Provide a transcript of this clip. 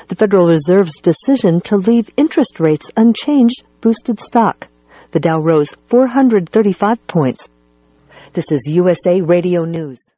The Federal Reserve's decision to leave interest rates unchanged boosted stock. The Dow rose 435 points. This is USA Radio News.